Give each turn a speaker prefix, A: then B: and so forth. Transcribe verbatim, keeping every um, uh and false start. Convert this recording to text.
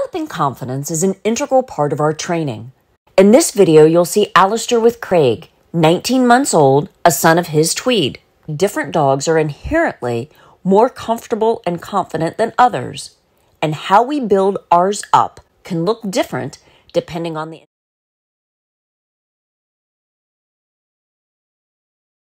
A: Developing confidence is an integral part of our training. In this video, you'll see Alistair with Craig, nineteen months old, a son of his Tweed. Different dogs are inherently more comfortable and confident than others, and how we build ours up can look different depending on the